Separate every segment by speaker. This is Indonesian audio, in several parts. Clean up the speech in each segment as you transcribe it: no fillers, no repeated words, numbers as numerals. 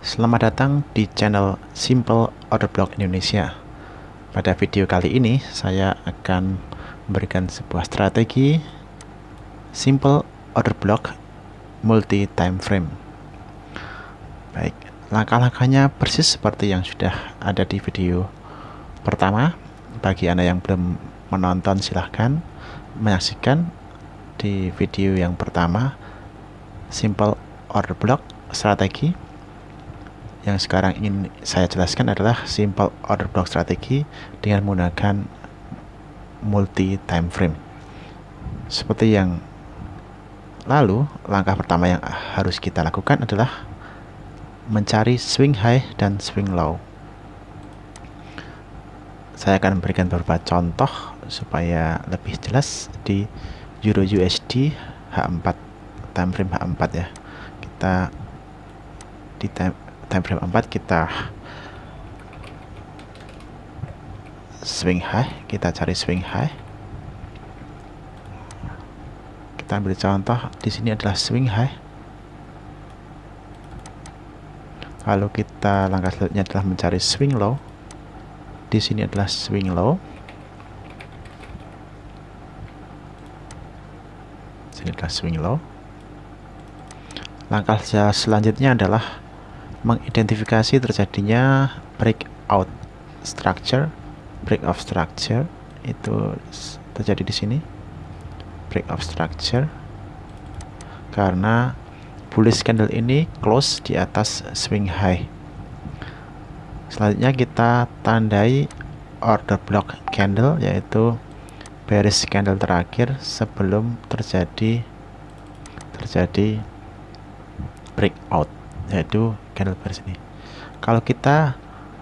Speaker 1: Selamat datang di channel Simple Order Block Indonesia. Pada video kali ini saya akan memberikan sebuah strategi Simple Order Block Multi Time Frame. Baik, langkah-langkahnya persis seperti yang sudah ada di video pertama. Bagi Anda yang belum menonton, silahkan menyaksikan di video yang pertama, Simple Order Block strategi. Yang sekarang ingin saya jelaskan adalah simple order block strategi dengan menggunakan multi time frame. Seperti yang lalu, langkah pertama yang harus kita lakukan adalah mencari swing high dan swing low. Saya akan memberikan beberapa contoh supaya lebih jelas di Euro USD H4 time frame H4 ya. Kita di time frame 4 kita swing high, kita cari swing high. Kita ambil contoh di sini adalah swing high. Lalu kita langkah selanjutnya adalah mencari swing low. Di sini adalah swing low. Sini adalah swing low. Langkah selanjutnya adalah mengidentifikasi terjadinya breakout structure. Breakout structure itu terjadi di sini, breakout structure, karena bullish candle ini close di atas swing high. Selanjutnya kita tandai order block candle, yaitu bearish candle terakhir sebelum terjadi breakout, yaitu candle bearish ini. Kalau kita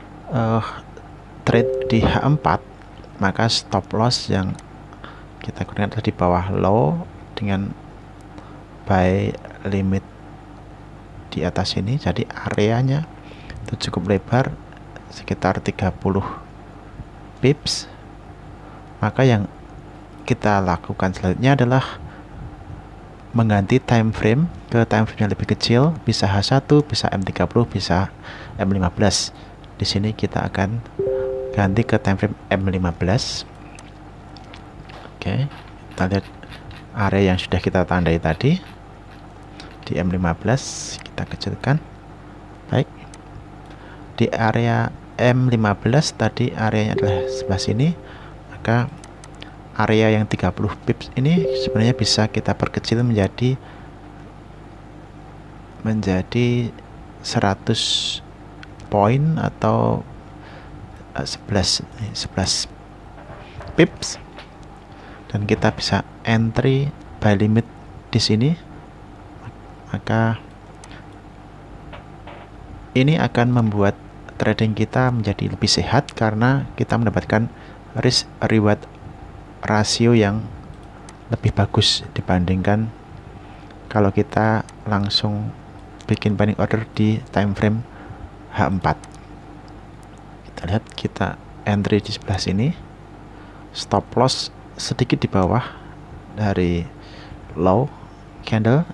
Speaker 1: trade di H4, maka stop loss yang kita gunakan adalah di bawah low dengan buy limit di atas ini. Jadi areanya itu cukup lebar, sekitar 30 pips. Maka yang kita lakukan selanjutnya adalah mengganti time frame ke time frame yang lebih kecil, bisa H1, bisa M30, bisa M15. Di sini kita akan ganti ke time frame M15. Oke, kita lihat area yang sudah kita tandai tadi di M15, kita kecilkan. Baik, di area M15 tadi areanya adalah sebelah sini, maka area yang 30 pips ini sebenarnya bisa kita perkecil menjadi 100 poin atau 11 pips, dan kita bisa entry buy limit di sini. Maka ini akan membuat trading kita menjadi lebih sehat karena kita mendapatkan risk reward rasio yang lebih bagus dibandingkan kalau kita langsung bikin buying order di time frame H4. Kita lihat, kita entry di sebelah sini, stop loss sedikit di bawah dari low candle,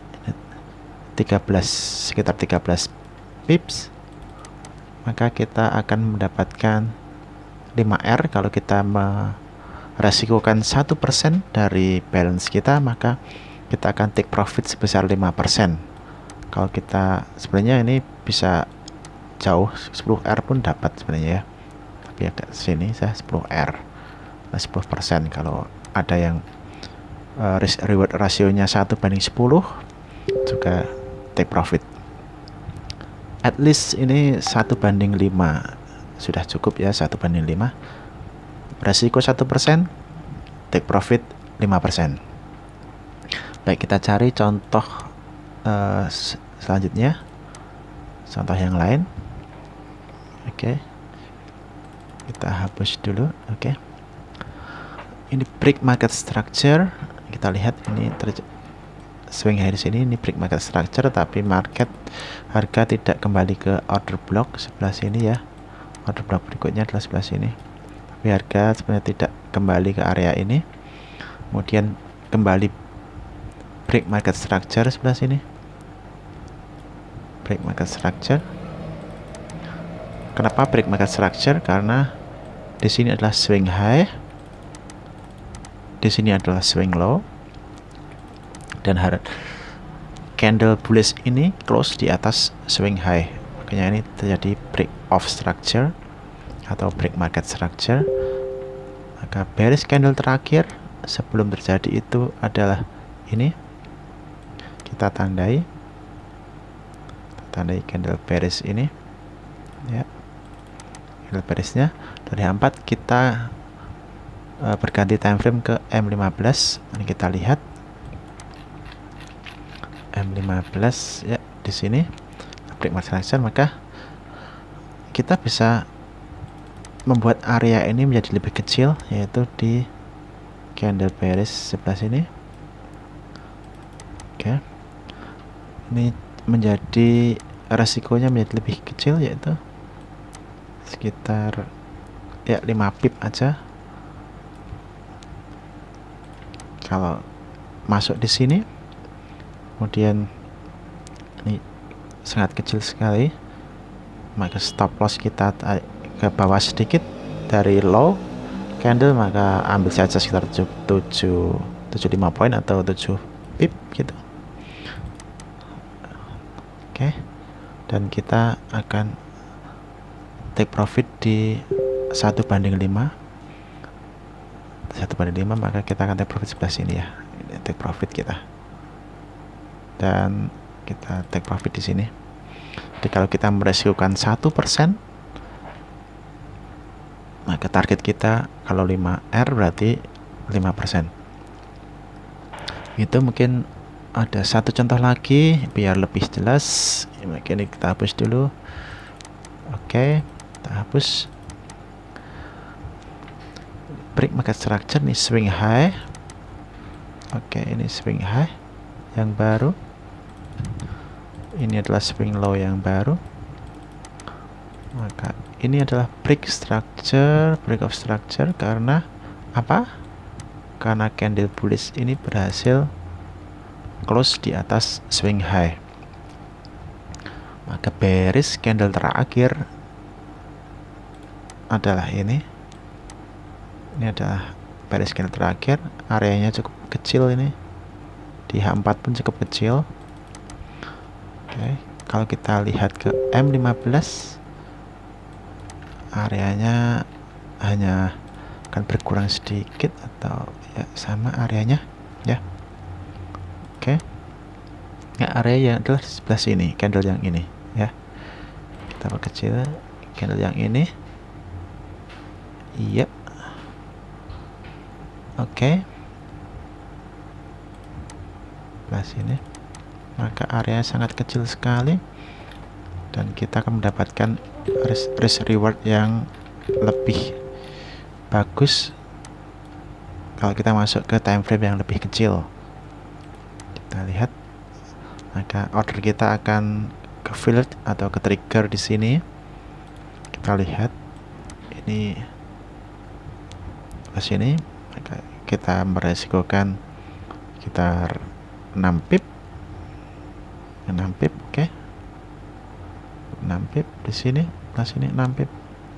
Speaker 1: sekitar 13 pips. Maka kita akan mendapatkan 5R. Kalau kita resikokan 1% dari balance kita, maka kita akan take profit sebesar 5%. Kalau kita sebenarnya ini bisa jauh, 10R pun dapat sebenarnya ya, tapi agak sini saya 10R, 10%. Kalau ada yang risk reward rasionya 1/10 juga take profit. At least ini 1/5 sudah cukup ya, 1/5. Resiko 1%, take profit 5%. Baik, kita cari contoh selanjutnya, contoh yang lain. Oke, kita hapus dulu. Oke, ini break market structure. Kita lihat ini swing high di sini, ini break market structure, tapi market harga tidak kembali ke order block sebelah sini ya. Order block berikutnya adalah sebelah sini, tapi harga sebenarnya tidak kembali ke area ini. Kemudian kembali break market structure sebelah sini, break market structure. Kenapa break market structure? Karena di sini adalah swing high, di sini adalah swing low, dan candle bullish ini close di atas swing high. Makanya ini terjadi break of structure atau break market structure. Maka bearish candle terakhir sebelum terjadi itu adalah ini. Kita tandai candle bearish ini ya. Candle bearishnya dari H4 kita berganti time frame ke M15. Ini kita lihat M15 ya, di sini break market structure, maka kita bisa membuat area ini menjadi lebih kecil, yaitu di candle bearish sebelah sini. Oke. Ini menjadi resikonya menjadi lebih kecil, yaitu sekitar ya 5 pip aja. Kalau masuk di sini, kemudian ini sangat kecil sekali, maka stop loss kita ke bawah sedikit dari low candle, maka ambil saja sekitar 75 poin atau 7 pip gitu. Oke. Dan kita akan take profit di 1/5. 1/5, maka kita akan take profit sebelah sini ya. Ini take profit kita. Dan kita take profit di sini. Jadi kalau kita meresikokan 1%, maka target kita kalau 5R berarti 5%. Itu mungkin ada satu contoh lagi biar lebih jelas. Mungkin kita hapus dulu. Oke, kita hapus. Break market structure nih, swing high. Oke, ini swing high yang baru. Ini adalah swing low yang baru. Maka ini adalah break of structure karena apa? Karena candle bullish ini berhasil close di atas swing high. Maka bearish candle terakhir adalah ini. Ini adalah bearish candle terakhir, areanya cukup kecil ini. Di H4 pun cukup kecil. Oke, kalau kita lihat ke M15, areanya hanya akan berkurang sedikit atau ya sama areanya ya. Oke. Nah, area yang adalah di sebelah sini, candle yang ini ya. Kita perkecil candle yang ini. Iya. Oke. Sebelah sini. Maka area sangat kecil sekali dan kita akan mendapatkan risk reward yang lebih bagus kalau kita masuk ke time frame yang lebih kecil. Kita lihat, maka order kita akan ke filled atau ke trigger di sini. Kita lihat ini ke sini, maka kita meresikokan sekitar 6 pip. 6 pip, oke. 6 pip di sini, plus ini 6 pip.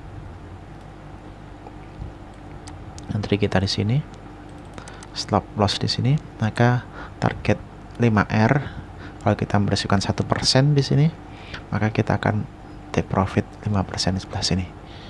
Speaker 1: Entry kita di sini, stop loss di sini, maka target 5R. Kalau kita meresikokan 1% di sini, maka kita akan take profit 5% di sebelah sini.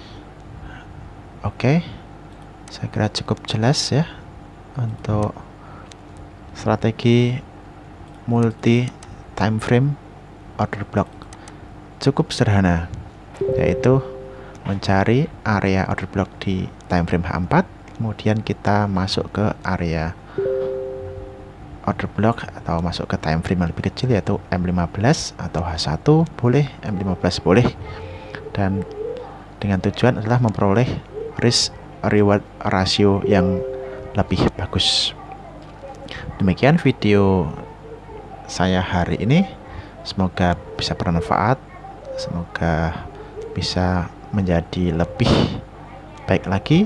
Speaker 1: Oke, saya kira cukup jelas ya untuk strategi multi time frame order block. Cukup sederhana, yaitu mencari area order block di time frame H4, kemudian kita masuk ke area order block atau masuk ke time frame yang lebih kecil, yaitu M15 atau H1 boleh, M15 boleh, dan dengan tujuan adalah memperoleh risk reward ratio yang lebih bagus. Demikian video saya hari ini, semoga bisa bermanfaat, semoga bisa menjadi lebih baik lagi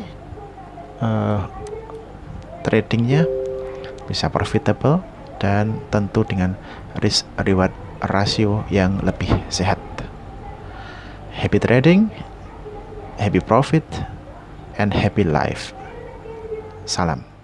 Speaker 1: tradingnya, bisa profitable, dan tentu dengan risk reward ratio yang lebih sehat. Happy trading, happy profit and happy life. Salam.